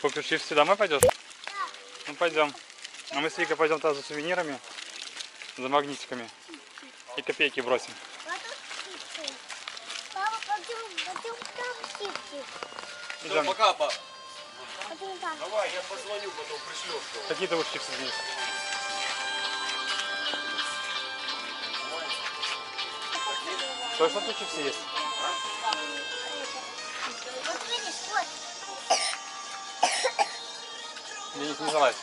Купишь чипсы, домой пойдешь? Ну пойдем. А мы с Викой пойдем тогда за сувенирами, за магнитиками. И копейки бросим. Папа, пойдем там чипсы. Идем. Пока, пап. Пойдем там. Давай, я позвоню, потом пришлю. Какие ты будешь чипсы здесь? Точно тут чипсы есть? Вот видишь, вот. Денис, не залазь.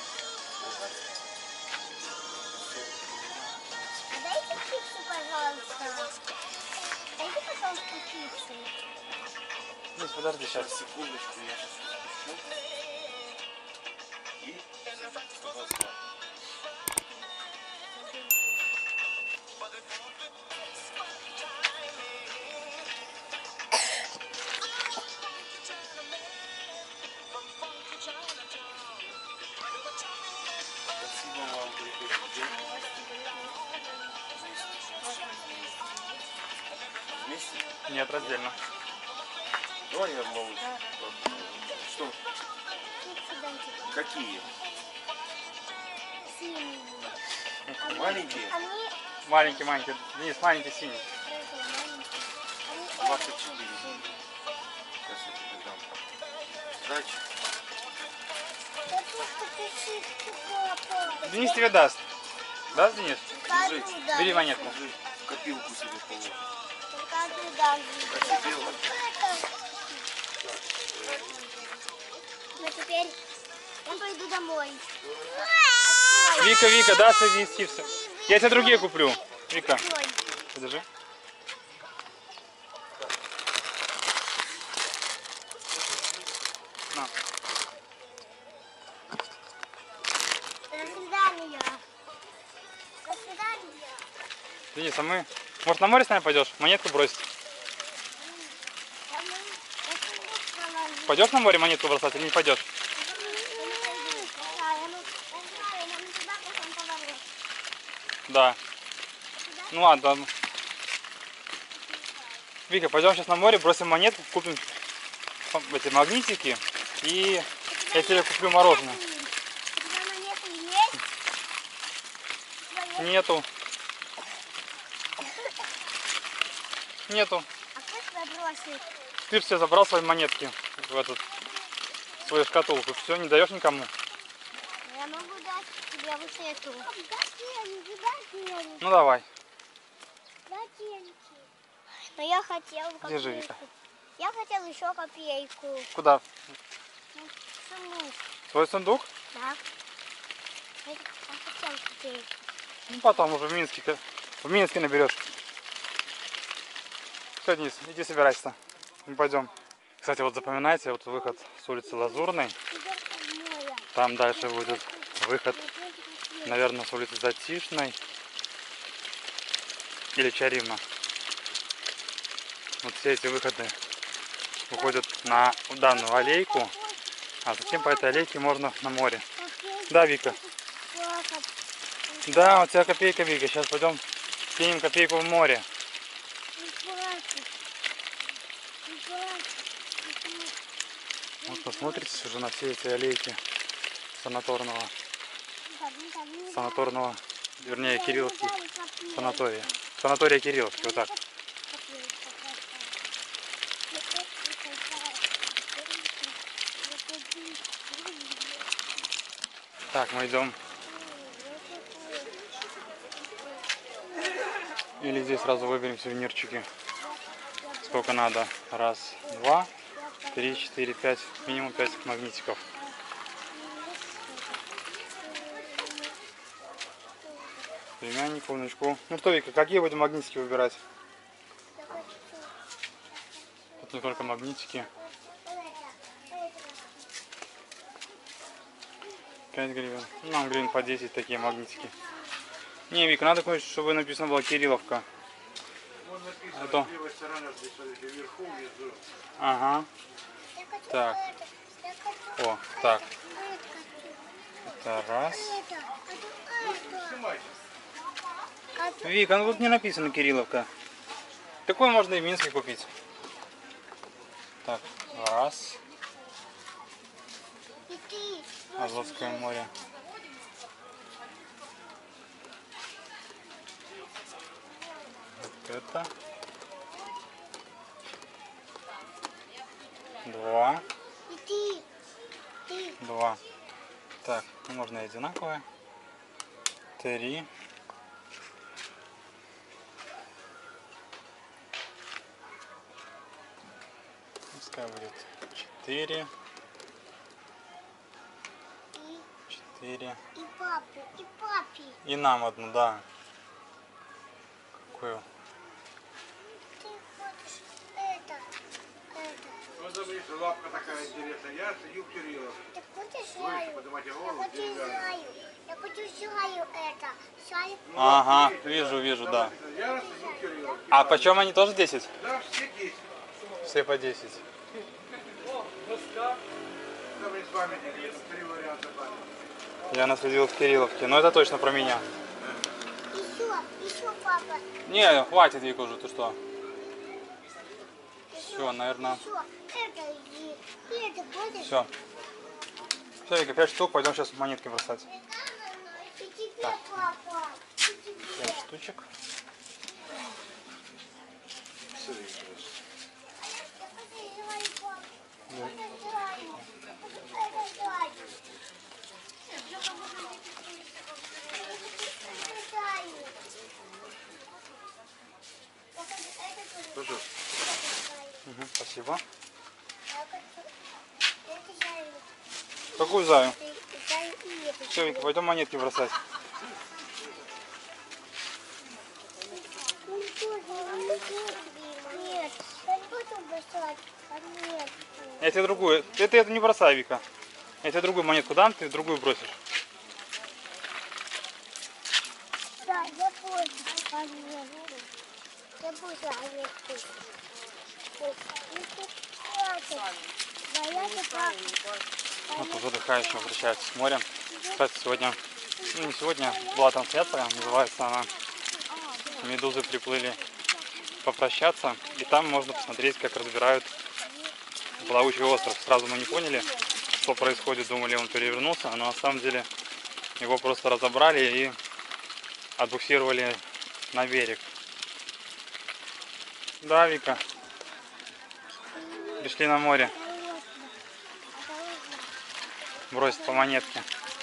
А дайте чипсы, пожалуйста. Дайте, пожалуйста, чипсы. Денис, подожди сейчас. Секундочку, я сейчас спешу. И... Пожалуйста. Спасибо вам, приходите. Вместе? Нет, раздельно. Давай я малыш. Что? Чипсы дайте. Какие? Синие. Маленькие? Они... Маленький, маленький. Денис, маленький синий. Они 24. Сейчас я тебе дам. Сдачи. Да просто ты чипсы, папа. Денис тебе даст. Даст, Денис? Каждый даст. Бери монетку. Держи, в копилку себе положи. Каждый даст. Копилку. Но теперь я пойду домой. Вика, Вика, даст Денис чипсы. Я тебе другие куплю. Вика, Ой. подержи. На. До свидания. До свидания. Денис, а мы... Может, на море с нами пойдешь? Монетку бросить? Пойдешь на море монетку бросать или не пойдешь? Да. Ну ладно. Вика, пойдем сейчас на море, бросим монетку, купим эти магнитики и я тебе куплю мороженое. Нету. Нету. А кто тебя бросит? Ты все забрал свои монетки в эту свою шкатулку. Все, не даешь никому. Я могу дать тебе вот эту. Ну давай. Но я хотела Держи, копейку. Вика. Я хотела еще копейку. Куда? Сундук. Свой сундук? Да. Я хотела копейку. Ну потом уже в Минске наберешь. Все, Денис, иди собирайся. Мы пойдем. Кстати, вот запоминайте, вот выход с улицы Лазурной. Там дальше будет выход, наверное, с улицы Затишной или Чаривна. Вот все эти выходы выходят на данную аллейку, а затем по этой аллейке можно на море. Да, Вика? Да, у тебя копейка, Вика. Сейчас пойдем кинем копейку в море. Вот посмотрите уже на все эти аллейки санаторного, вернее, Кирилловский санатория. Санатория Кирилловский, вот так. Так, мы идем. Или здесь сразу выберем сувенирчики. Сколько надо? Раз, два, 3, 4, 5, минимум 5 магнитиков. Племяннику, внучку. Ну что, Вика, какие будем магнитики выбирать? Тут не только магнитики. 5 гривен. Ну, нам гривен по 10 такие магнитики. Не, Вика, надо, конечно, чтобы написано было Кирилловка. А то... Ага. Так. О, так. Это раз. Вика, ну тут не написано Кирилловка. Такой можно и в Минске купить. Так, раз. И ты. Азовское море. Вот это. 2. И ты. Ты. 2. Так, ну, можно и одинаковые. 3. Пускай будет 4. И, 4. и папу. И папе. И нам одну, да. Какую? Ты хочешь это. Вот смотри, лапка такая интересная. Я сидел в Кирилловке. Ты хочешь Слышь, шаю? поднимайте Я голову, хочу деревянную. шаю. Я хочу шаю это. Шаю. Ага, вижу, да. Я сидел в Кирилловке. А почем они тоже 10? Да, все 10. Все по 10. Да, мы с вами делили, там 3 варианта были. Я наследил в Кирилловке, но это точно про меня. Еще, папа. Не, хватит, Вика, уже, ты что? Все, наверное. Еще. И это будешь? Все. Все, Вика, 5 штук, пойдем сейчас монетки бросать. И тебе, папа. И тебе. 5 штучек. Слушай, Угу, спасибо. Какую заю? Все, Вика, пойдем монетки бросать. Нет, я не буду бросать. Нет. Я тебе другую. Ты это не бросай, Вика. Я тебе другую монетку дам, ты другую бросишь. Да, я буду. Я буду орешки. Вот уже отдыхающие возвращаются с моря. Кстати, сегодня, ну не сегодня, была трансляция, называется она «Медузы приплыли попрощаться». И там можно посмотреть, как разбирают плавучий остров. Сразу мы не поняли, что происходит, думали, он перевернулся, но на самом деле его просто разобрали и отбуксировали на берег. Да, Вика. Пришли на море. Бросить по монетке.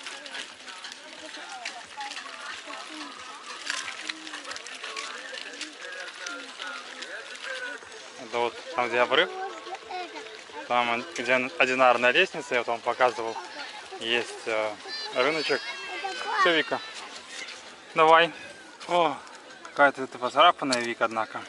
Это вот там, где обрыв. Там, где одинарная лестница, я вот вам показывал. Есть рыночек. Все, Вика. Давай. О, какая-то это поцарапанная, Вика, однако.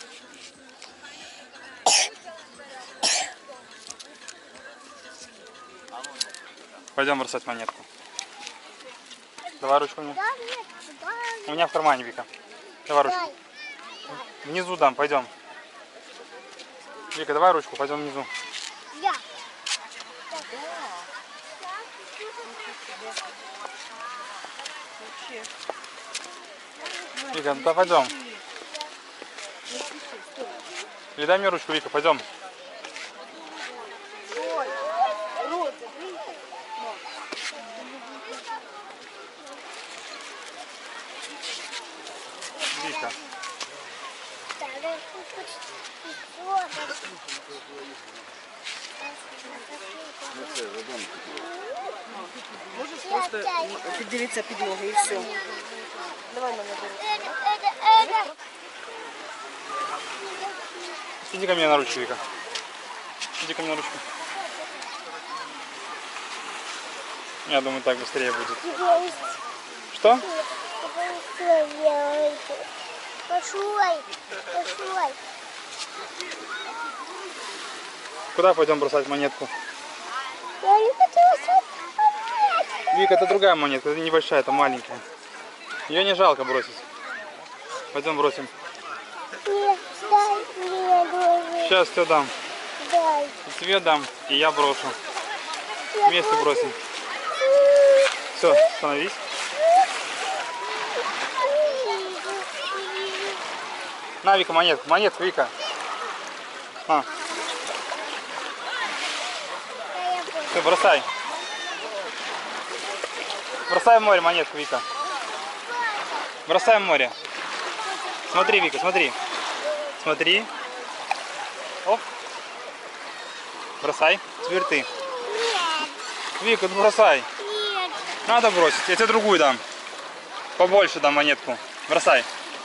Пойдем бросать монетку. Давай ручку мне. Да, нет, да, У меня в кармане, Вика. Давай ручку. дай. Внизу дам, пойдем. Вика, давай ручку, пойдем внизу. Я. Вика, ну да пойдем. Или дай мне ручку, Вика, пойдем. Вика. Можеш просто піддивитися підлоги і все. Давай мене бери. Это. Иди ко мне на ручку, Вика. Иди ко мне на ручку. Я думаю, так быстрее будет. Что? Пошел. Куда пойдем бросать монетку? Я не хочу смотреть. Вика, это другая монетка, это небольшая, это маленькая. Ее не жалко бросить. Пойдем бросим. Нет, дай мне, говори. Сейчас все дам. Дай. И тебе дам, и я брошу. Вместе бросим. Все, становись. На, Вика, монетку, монетку, Вика. На, Да, я буду. все, бросай. Бросай в море монетку, Вика. Бросай в море. Смотри, Вика, смотри. Смотри. Оп. Бросай. Теперь ты. Нет, Вика, ну бросай. нет. Надо бросить. Я тебе другую дам. Побольше дам монетку. Бросай.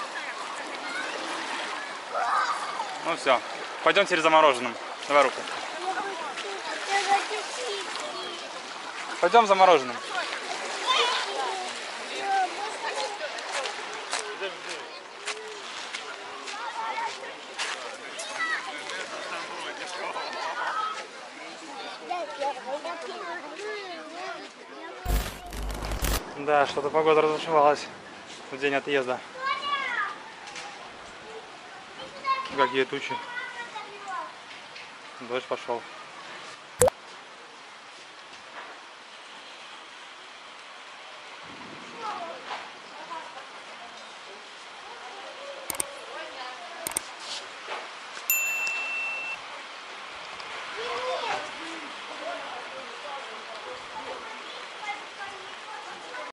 Ну все. Пойдем теперь за мороженым. Давай руку. Я хочу чипсы. Пойдем за мороженым. Да, что-то погода разбушевалась в день отъезда. Какие тучи. Дождь пошел.